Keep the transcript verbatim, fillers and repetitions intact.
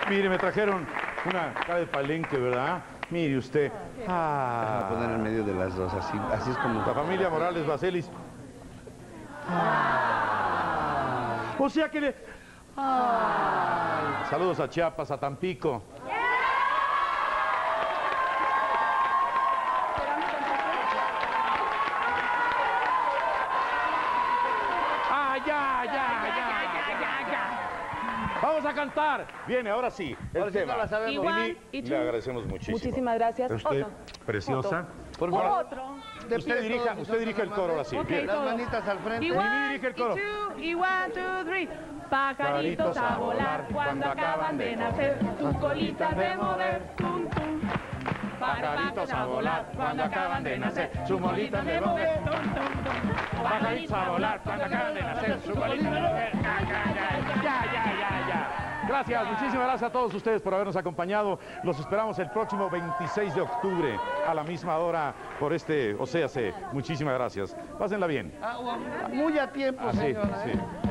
Mire, me trajeron una cara de palenque, ¿verdad? Mire usted. Ah. Voy a poner en medio de las dos, así, así es como... La familia Morales Baselis. Ah. O sea que le... Ah. Saludos a Chiapas, a Tampico. Ah, ya, ya, ya, ya, ya. Vamos a cantar. Viene, ahora sí, el Ahora sí tema. no la sabemos. Igual, Lili, y le agradecemos muchísimo. Muchísimas gracias. Usted, Otro. preciosa. Por favor. Otro. De Usted pie dirija, todos, usted dirige el nosotros, coro ahora sí. Ok, Bien. Las todos. manitas al frente. Y Lili one, dirige el y coro. two, y one, two, three. Pajaritos a volar cuando acaban de nacer, tus colitas de mover, tum, tum. Pajaritos a volar cuando acaban de nacer, su molita de mover. tum, tum, tum. Pajaritos a volar cuando acaban de nacer, su molita de mover. Ya, ya, ya, ya, ya, ya, ya. Gracias, muchísimas gracias a todos ustedes por habernos acompañado. Los esperamos el próximo veintiséis de octubre a la misma hora por este Océase. Muchísimas gracias. Pásenla bien. Ah, muy a tiempo, Así, señora. ¿eh? sí.